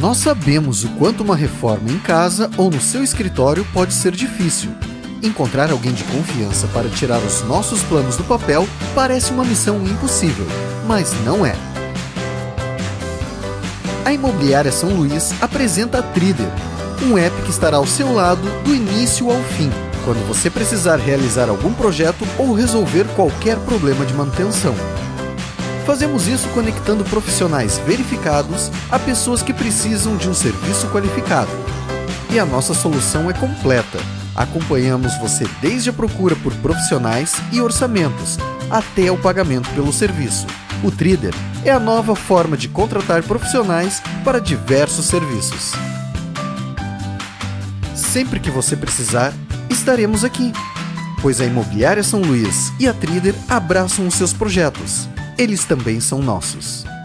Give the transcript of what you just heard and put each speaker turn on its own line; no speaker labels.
Nós sabemos o quanto uma reforma em casa ou no seu escritório pode ser difícil. Encontrar alguém de confiança para tirar os nossos planos do papel parece uma missão impossível, mas não é. A Imobiliária São Luís apresenta a Trider, um app que estará ao seu lado do início ao fim, quando você precisar realizar algum projeto ou resolver qualquer problema de manutenção. Fazemos isso conectando profissionais verificados a pessoas que precisam de um serviço qualificado. E a nossa solução é completa. Acompanhamos você desde a procura por profissionais e orçamentos, até o pagamento pelo serviço. O Trider é a nova forma de contratar profissionais para diversos serviços. Sempre que você precisar, estaremos aqui, pois a Imobiliária São Luís e a Trider abraçam os seus projetos. Eles também são nossos.